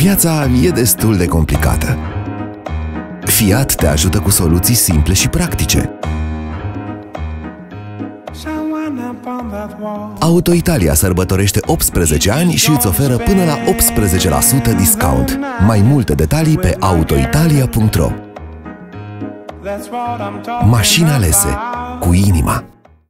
Viața e destul de complicată. Fiat te ajută cu soluții simple și practice. Auto Italia sărbătorește 18 ani și îți oferă până la 18% discount. Mai multe detalii pe autoitalia.ro. Mașini alese cu inima.